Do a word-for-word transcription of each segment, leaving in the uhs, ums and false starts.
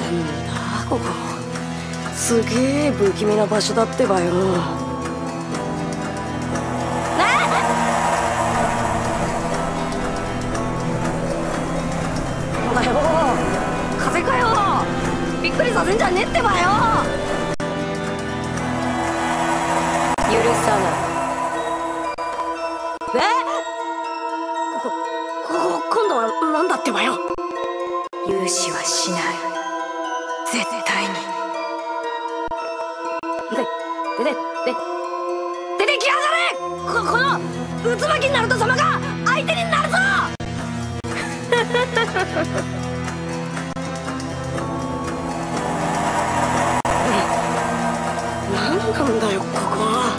なんだここ、すげえ不気味な場所だってばよ。なんだよ、風かよ。びっくりさせんじゃねえってばよ。許さない。え？ここ、こ今度は何だってばよ。 許しはしない、絶対に。 で、で、で、で、出てきやがれ！こ、この、渦巻きナルト様が相手になるぞ！何なんだよ、ここは。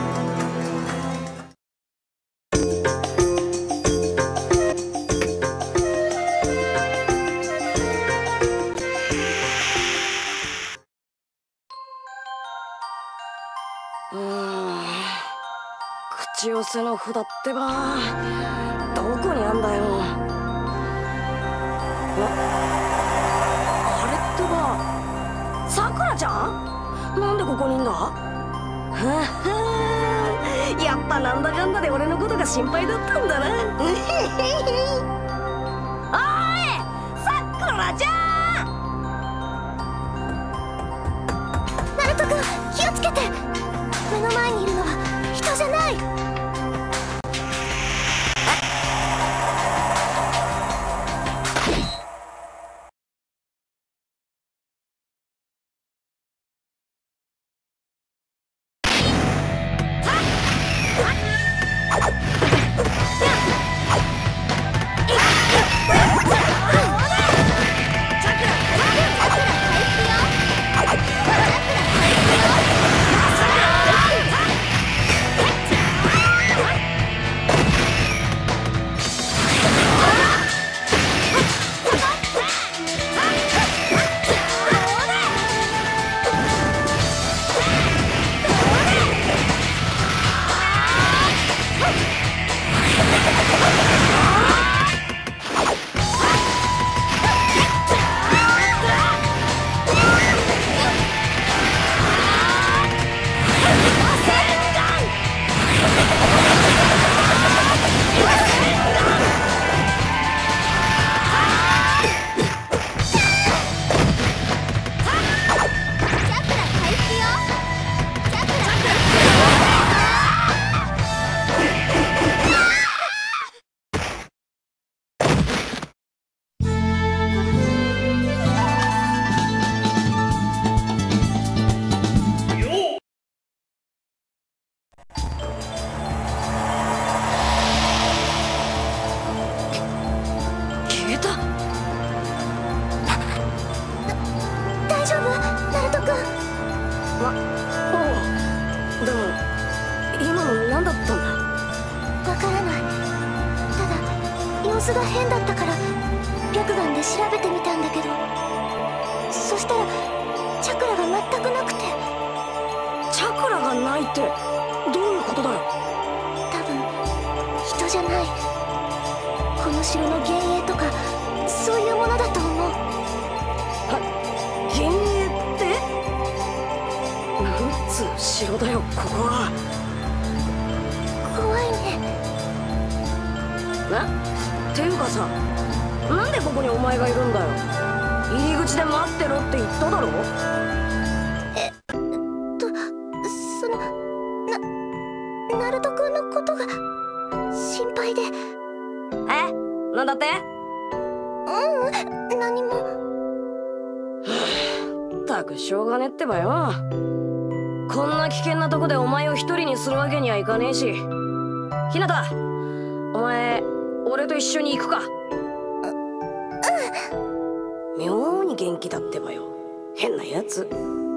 うーん、口寄せの札ってばどこにあんだよ。あ、あれってばさくらちゃん？なんでここにいんだ？ははやっぱなんだかんだで俺のことが心配だったんだな。おい、さくらちゃん！ ナルト君、気をつけて。目の前にいるのは人じゃない。様子が変だったから白眼で調べてみたんだけど、そしたらチャクラが全くなくて。 チャクラがないってどういうことだよ。 多分人じゃない、この城の幻影とかそういうものだと思う。 は、幻影ってなんつう城だよここは。 怖いね。 なっていうかさ、なんでここにお前がいるんだよ。入り口で待ってろって言っただろ。 えっとそのなナルト君のことが心配で。 え、なんだって。 ううん、何も。 ったくしょうがねってばよ。こんな危険なとこでお前を一人にするわけにはいかねえし。ひなた、お前俺と一緒に行くか。うん、妙に元気だってばよ、変なやつ。